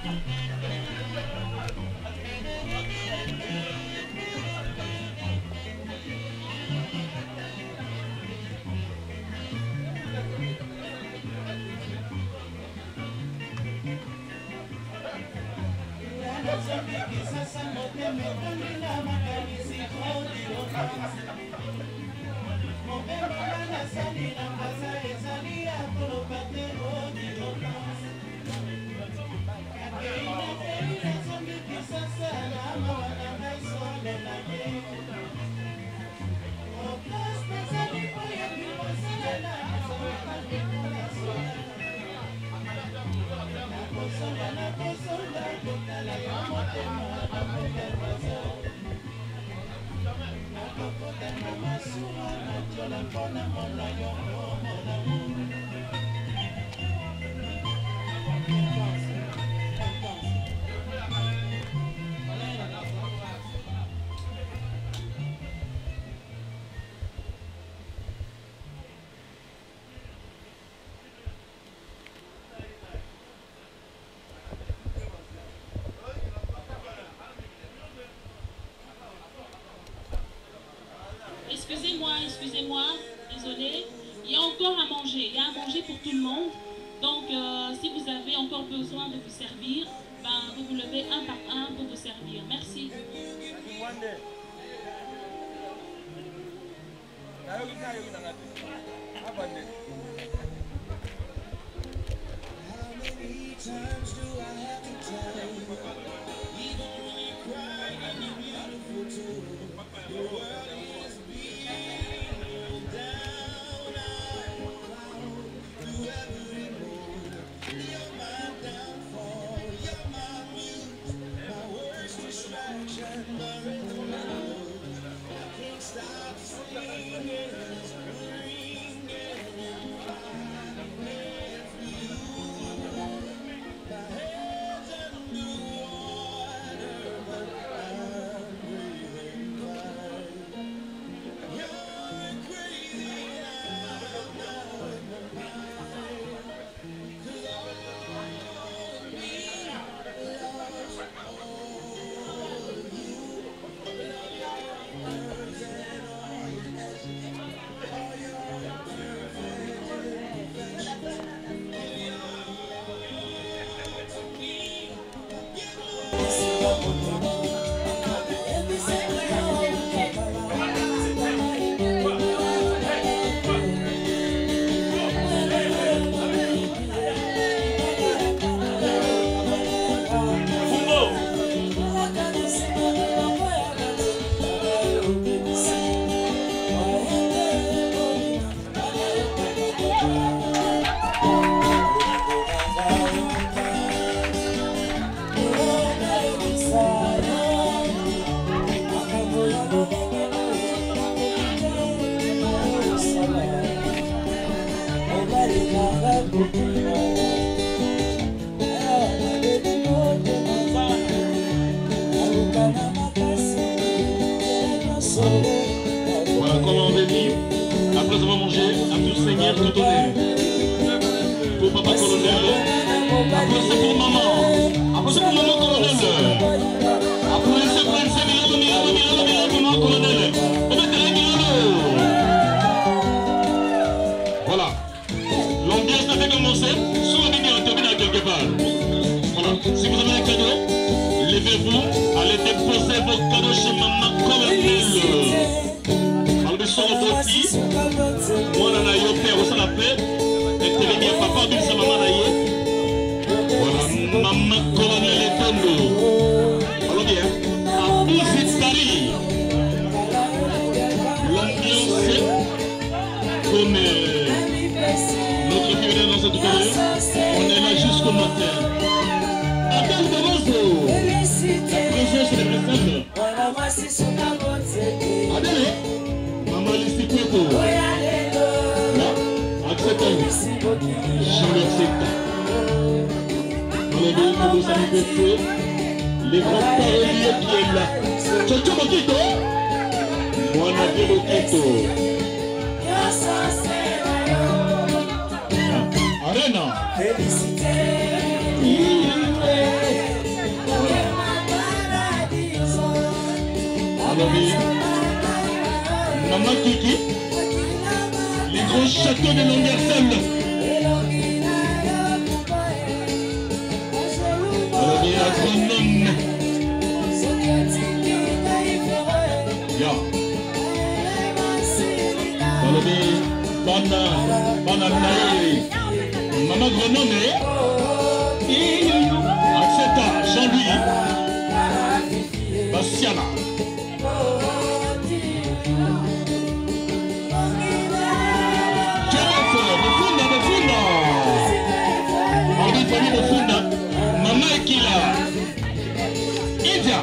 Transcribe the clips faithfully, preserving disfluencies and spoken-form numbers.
Excusez-moi, excusez-moi, désolé. Il y a encore à manger, il y a à manger pour tout le monde. Donc, euh, si vous avez encore besoin de vous servir, ben, vous vous levez un par un pour vous servir. Merci. Voilà comment on bénit. Après avoir mangé, à tout Seigneur, tout donner. Pour papa colonel. Après c'est pour maman. Après c'est pour maman colonel. Après c'est pour un millions, millions, millions, millions pour maman colonel. On met des millions. Voilà. L'ambiance n'a fait commencer. Soit on est en terminant quelque part. Voilà. Si vous avez un cadeau, levez-vous, allez déposer vos cadeaux chez maman colonel. Moi, on a eu père, on s'en a fait. Et tu es papa, mais c'est maman d'ailleurs. Voilà, maman colonel et Tondo. Alors bien, à Bouzitari, l'ambiance, comme notre fidèle dans cette période, on est là jusqu'au matin. Attends, Domozo, la présence des personnes. Adèle. Je l'accepte. Les grands paroliers qui est là. Tchocho Mokito. Moi, Nadia Mokito. Arena. Félicité. Papa Kiki, les grands châteaux de Longuersen. Balobi agronome. Ya. Balobi bana bana nae. Maman agronome. Accepta Jean-Louis. Bastiana. Maman Ekila, India.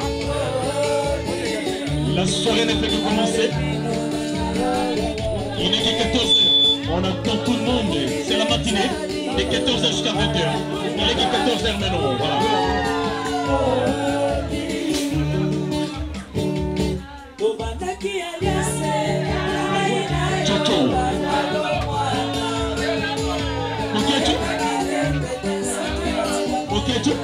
La soirée ne fait que commencer. Il n'est que quatorze heures. On attend tout le monde. C'est la matinée de quatorze heures jusqu'à vingt heures. Il n'est que quatorze heures maintenant. Voilà. Toto. Ok, tu? Ok, tu?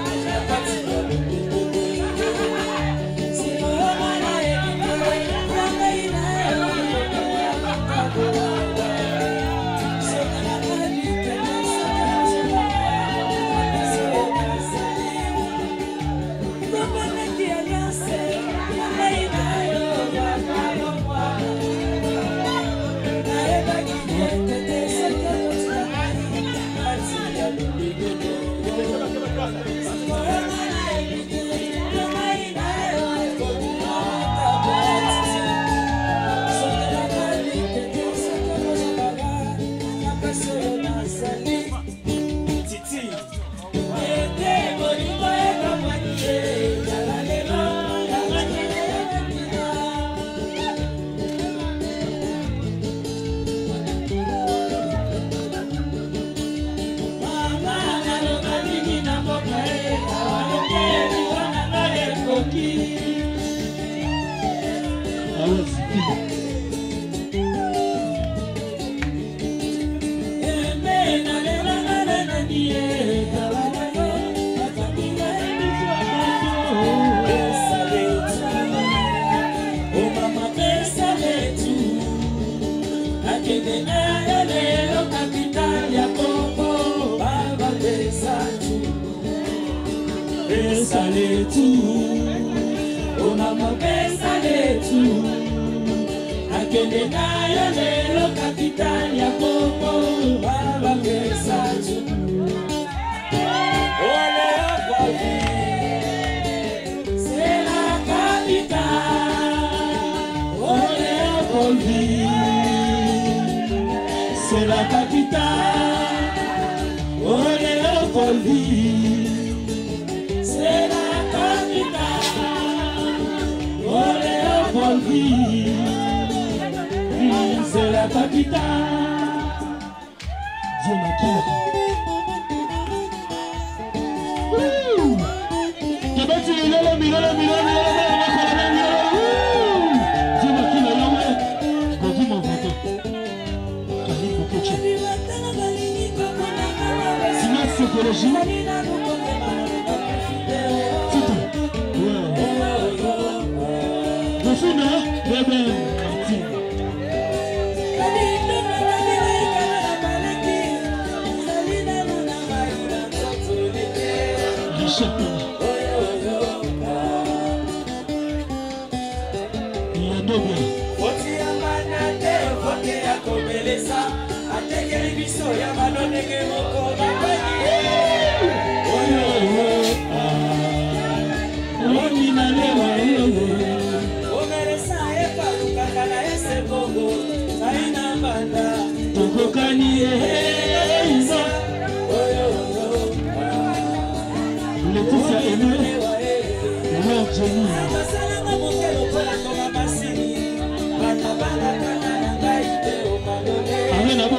C'est la capitale, oh Léopoldville, c'est la capitale, oh Léopoldville, c'est la capitale. Dieu m'accueille. Kebeti milolo milolo milolo milolo Dieu m'accueille yomwe. Gogi mon voto. Kali bukeche. Sinon psychologie. Tito. Ouais. Bofuna bébé. Laetitia Aimé, Mère Jenny. Amen abo.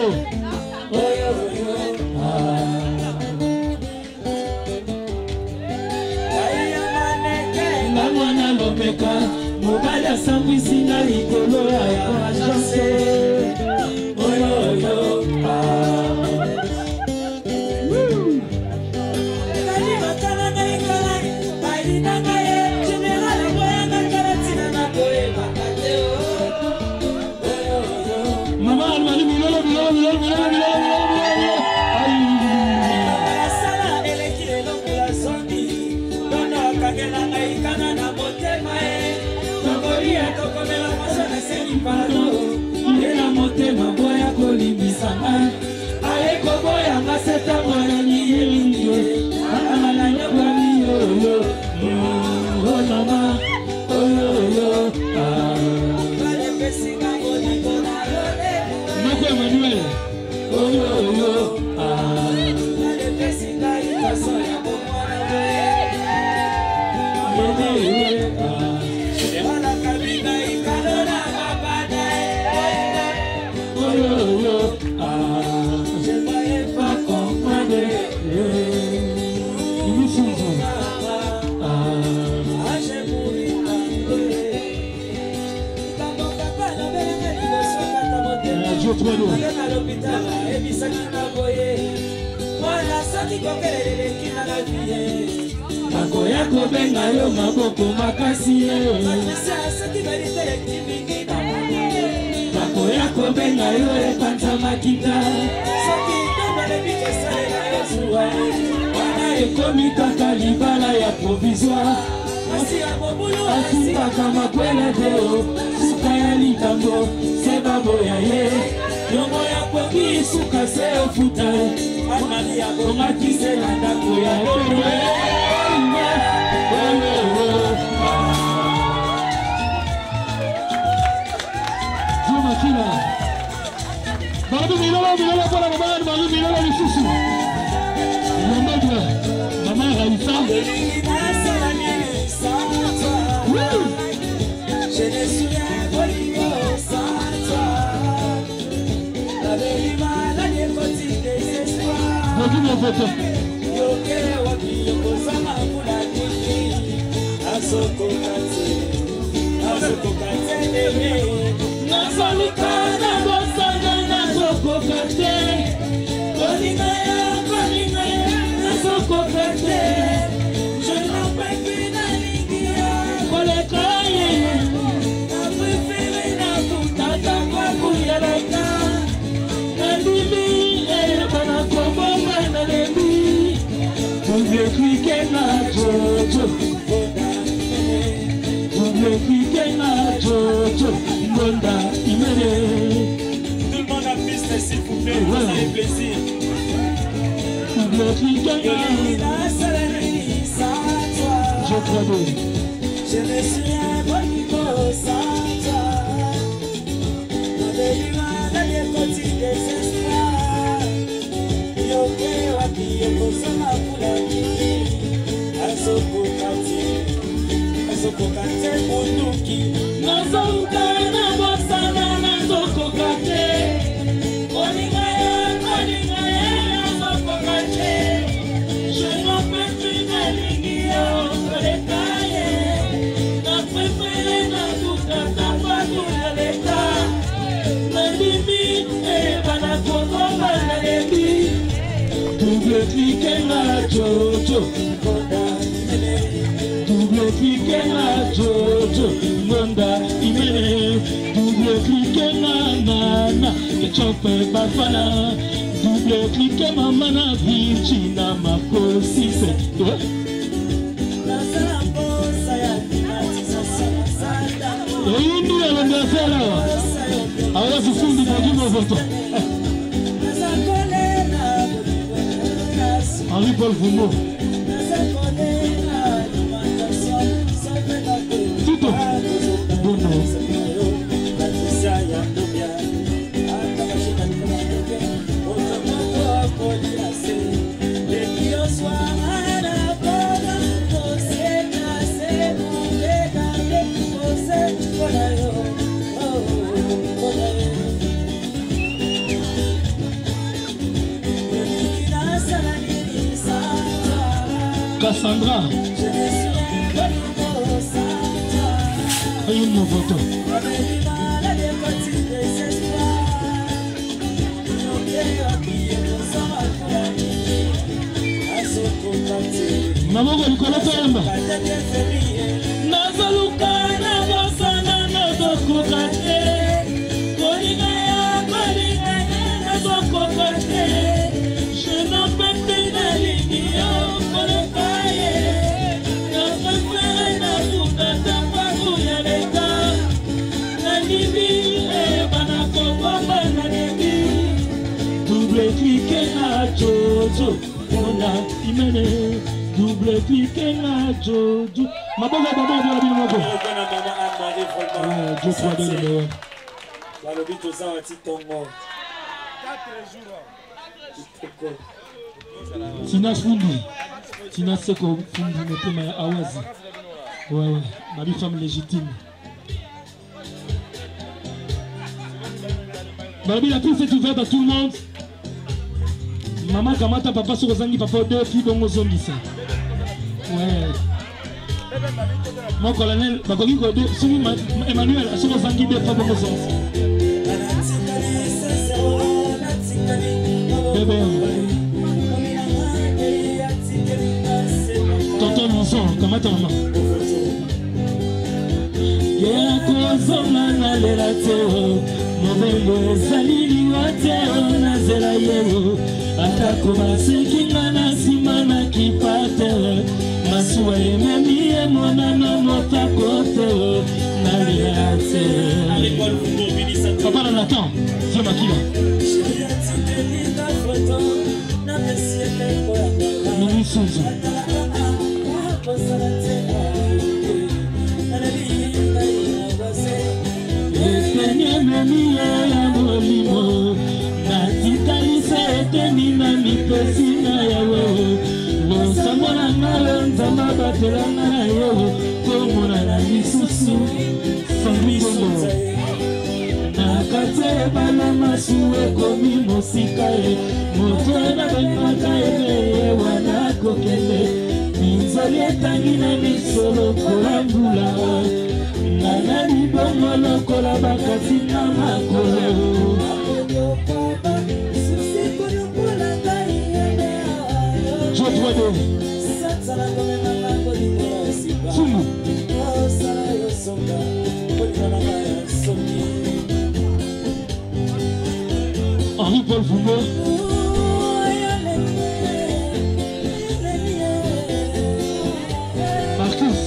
Na mwana lopeka, mobali asambwisi na likolo ya agence. Oyo oyo. seta mwana niyo amala nyabani yo yo oh mama oh yo yo ah Moko Emmanuel oh yo yo ah Makoya kobenga yo maboko makasi Makoya kobenga yo epanza makita Wana ekomi kaka libala ya provisoire Asimbaka makwela deo Suka ya likambo Seba boya ye Yongo ya kwengi suka se ofuta Amali ya goma kise landa kuya Juma kila Badu milala milala para mama Badu milala lisusu Yambadwa Mama Raisa Je ne suis un boligo sans toi La vérima la décotie des espoirs Badu milala Yoke waki yoko sama kuna niki Asoko kate Asoko kate neme Nasaluka na bosanga Nasoko kate Koninga ya koninga ya Nasoko kate Je n'en peux plus na lingia Koleka ye Na prefere na kutata kwa kuyeleka Nandimi e bana koboma na lebi Double cliquer na Jojo Double cliquer na Jojo Monda Imene Tout le monde a piste s'il vous plaît, vous avez plaisir Double cliquer na Je crois bien Je ne suis un bon niveau sans toi Dans l'humain, dans les côtés des espoirs Yoke waki yoko sama fulani Asoko kati Asoko kati munduki Nasauka na bosana Nasoko kati Koninga ya koninga ya Nasoko kati Je n'en peux plus na lingi ya Koleka ye Na prefere na kutata kwa kuyaleka Na limi e bana kogoma na lebi Double cliquer na Jojo Double cliquer na Jojo Monda Imene Double cliquer na Nana Kechope Bafana Double cliquer mama na Vinci na Makosi se Eyi ndi ya wende afela Awa sufundi kwa jimo voto Henri-Paul Fumbo Tito Bono Cassandra Ayun mo photo Mamoko likolo pemba Nazaluka na bosana Nazoko kate Koninga ya koninga ya Nazoko kate Je n'en peux plus na lingi yo Koleka ye Na prefere na kutata kwa kuyaleka Na libi e bana kobomba na libi Double cliquer na Jojo Jojo, on a imene, double cliqué na Jojo. Ma bonne maman, on va bien maman. Dieu soit bien le meilleur. Tina Fundi, Tina Seko Fundi, mais ma Awazi. Ouais, ouais, ma vie femme légitime. Babi, la piste est ouverte à tout le monde. Maman, Kamata, papa, sur Ozangi, papa, deux filles, bon, Ozangi, ça. Ouais. Mon colonel, Bakogi, Emmanuel, sur Ozangi, deux filles, bon, Ozangi. Bébé. Tonton Monson, Kamata, maman. Mobembo ezalili wateo na zela yeo atako basekinga na nsima na kipate masuwa ememi ye monano motako teo na lia te papa na Nathan tie makila mini suzu Mami ya molimo na titalisa eteni na mipesi na yawe losambo na ngalo nzamba batelanga na yo komona na lisusu sangbisongo na kati ebala masu ekomi mosika ye moto enabengaka ebe wana kokende minzoli etangi na misolo kolambula Nana ni bongo lokola bakati na makolo Jotwado Sumu Henri Paul Foucault Marcus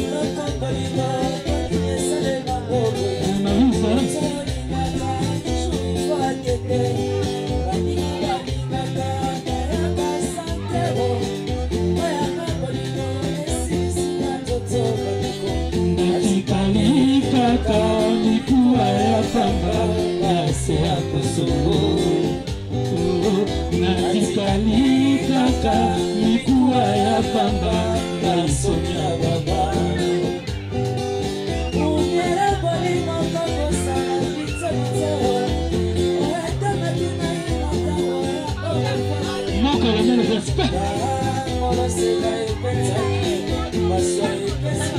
Kamikuwa ya pamba Nase ya kusongo Natikali kaka Mikuwa ya pamba Nasonya baba Unyere boli moko kosa Vito vito Moko le mene respect Molo sega ipeta Maswa ipesa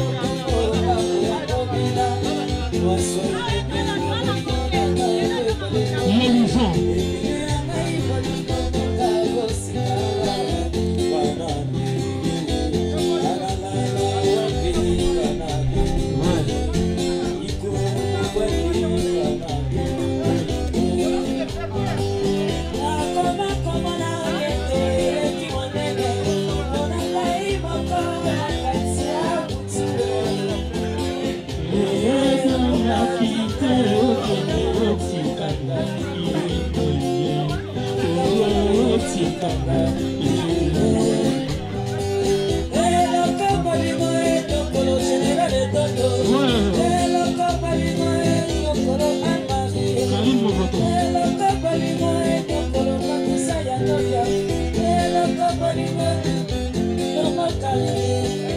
Hello,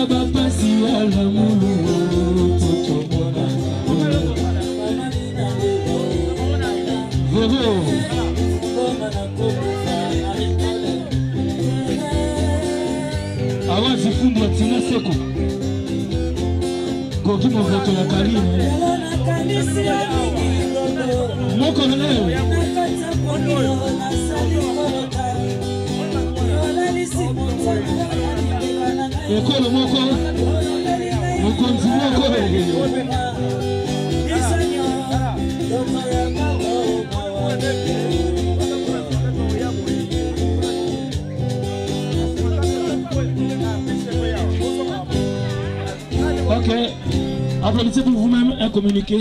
bapasi ya lamulu totomona Vero awa zifundi ya tina seko koki movoto ya Karine moko leo ekolo moko mokonzi moko ok, applaudissez pour vous-même un communiqué.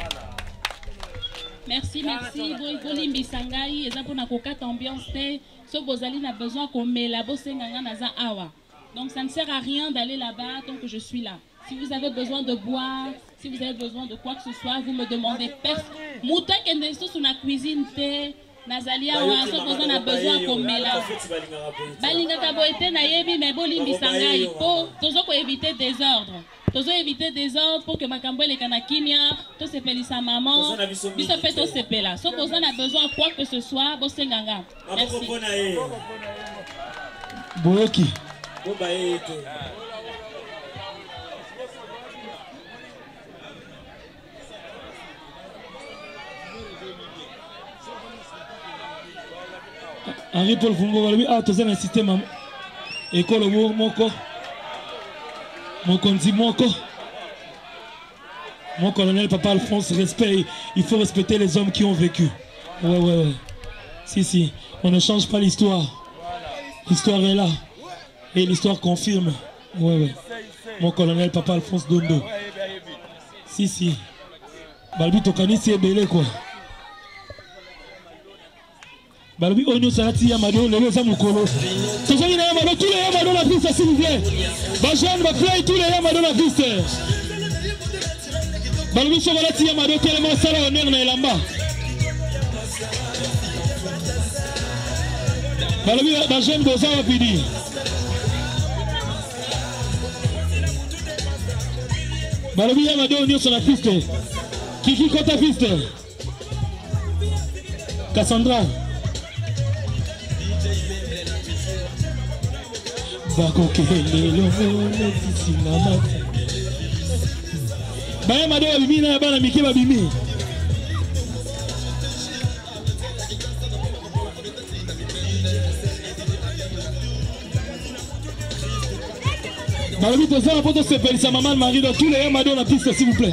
Merci, merci. Boli Mbisangai, eza pona kokata ambiance te. So bozali na besoin qu'on met la bosenganga naza awa. Donc ça ne sert à rien d'aller là-bas tant que je suis là. Si vous avez besoin de boire, si vous avez besoin de quoi que ce soit, vous me demandez. Mouta kende so sur la cuisine te. Nazalia wa so besoin a besoin qu'on met là. Balinga kaboete na yebi mais boli Mbisangai po tozo ko éviter désordre. Tozo éviter désordre pour que makambo le kana kimia, to sepelisa maman, biso fait to sepela. So besoin a besoin quoi que ce soit, bosenganga. Merci. Boyoki. Henri Paul Fungo ah toza na système école moko mokonzi moko mon colonel Papa Alphonse respect, il faut respecter les hommes qui ont vécu. Ouais ouais ouais. Si si, on ne change pas l'histoire. L'histoire est là et l'histoire confirme. Ouais ouais. Mon colonel Papa Alphonse Dondo. Si si. Balbi tokani c'est belé quoi. Balbi onyo salati yamado lelo za mukolo. Tozali na yamado tous les yamado la piste s'il vous plaît. Ba jeune ba play tous les yamado la piste. Balbi sokolati yamado tellement sala honneur na elamba. Balbi ba jeune boza wapidi. Balbi yamado onyo sur la piste. Kiki kota piste. Cassandra. Bako kele lomo netisi mama. Baya mado bimi na bana mike ba bimi. Balobi to ça poto se pelisa maman Marie dans tous les yamado na piste s'il vous plaît.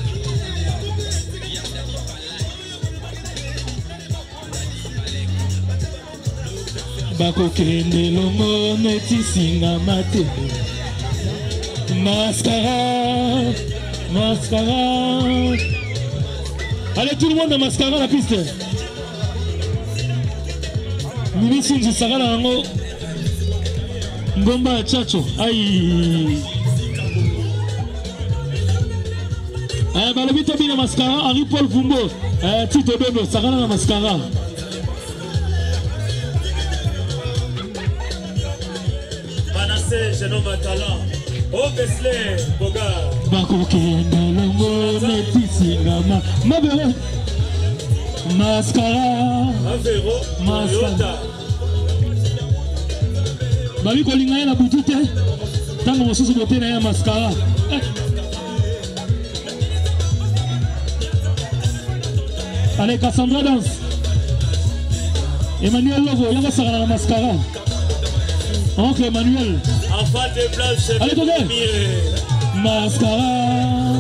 Bako kende longo neti singa mate. Mascara, mascara. Allez tout le monde dans mascara la piste. Mimi Sunji Sagala Ngo Ngomba Chacho. Aïe. Eh balobi to bina mascara Henri Paul Vumbo. Eh Tito Dodo Sagala na mascara. Jeune homme à talent. Oh, Besley, Boga. Bako kenda longo netisi ngama. Mabere. Mascara. Mavero. Mascara. Babi kolinga ya na butu te. Tango mosusu bote na ya mascara. Allez, Cassandra danse. Emmanuel Logo, yanga sara na mascara. Oncle Emmanuel. Enfant de blanche. Allez, tenez. Mascara.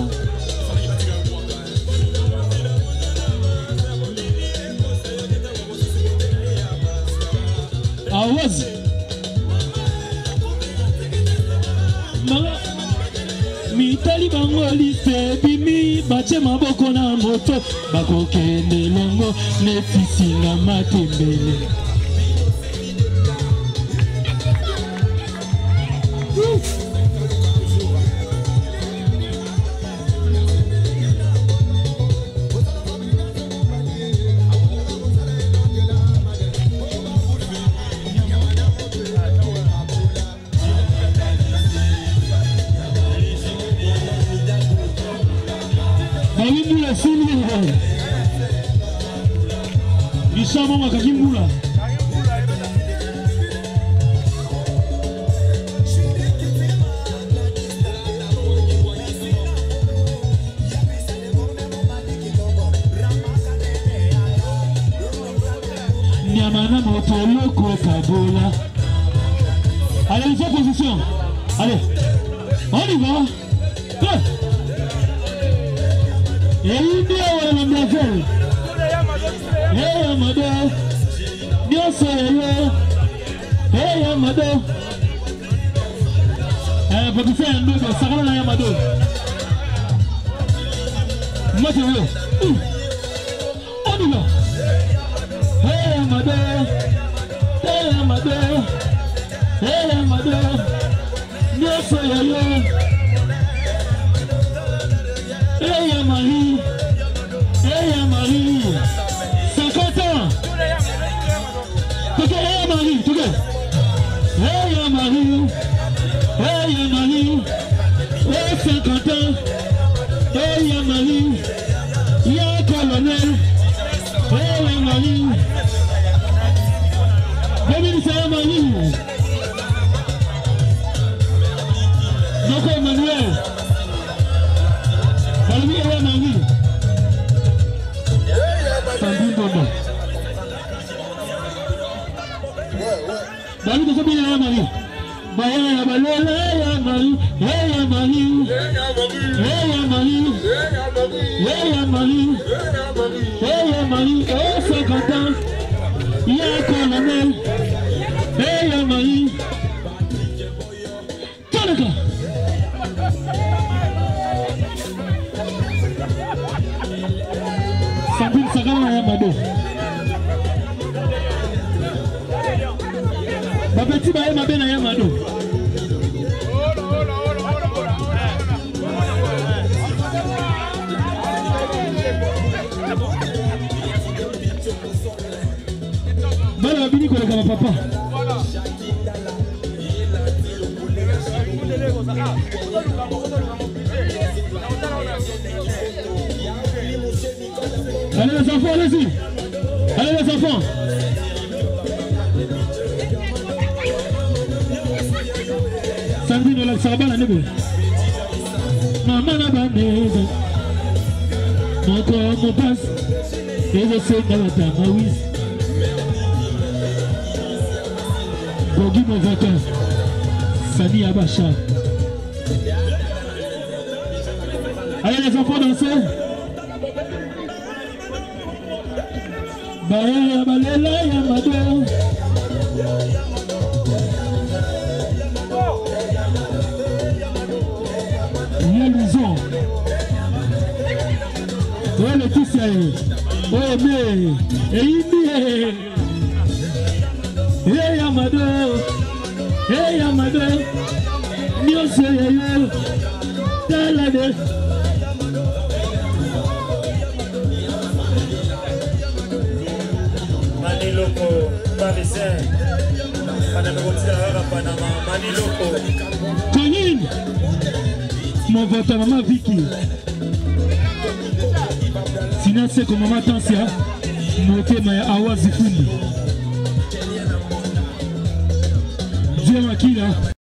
Awaz. Mara. Mitali bango liste bimi bache maboko na moto bako kende longo netisi na matembele. le Sili. Richard Mama Kakimbula. Niamana Motolo Kabola. Allez, il faut position. Allez, on y va. Go. Et il dit à la mademoiselle. Hey, Amado. Bien sûr. Hey, Amado. Eh, pour tu faire un double, ça va là, Amado. Moi, je veux. On y va. Hey, Amado. Hey, Amado. Hey, Amado. Bien sûr. Hey, Marie. Hey, Marie. cinquante ans. Hey, Marie. Hey, Marie. Hey, Marie. Hey, cinquante ans. Hey, Marie. Y'a colonel. Hey, Marie. Bienvenue, c'est Marie. Donc, Emmanuel. Salut, Hey, Marie. Salut, Dodo. Salut, Dodo, Hey, Marie. Hey, Marie. Hey, Marie. Hey, Marie. Hey, Marie. Hey, Marie. Oh, cinquante ans. Il y a un colonel. Hey, Marie. Tiens, le gars. Sabine Sagala Yamado. Ma petite baie ma belle Yamado. Bala bini ko le papa. Allez les enfants, allez-y. Allez les enfants. Sandrine la sarba la nebe. Maman la banane. Mon corps mon passe. Et je sais qu'elle est à ma oui. Bogi mon vainqueur. Sani Abacha. Allez les enfants danser. Baya balela ya mado. Yelizon. Oh le tous oh mais et hey Amado. Hey Amado. Nyo se yo. Talade. Maniloko, Parisien, Panamotira, Panama, Maniloko. Conine, mon vote à maman Vicky. Sinon c'est comme maman Tansia, monté ma Awazifundi. Dieu m'a qui là?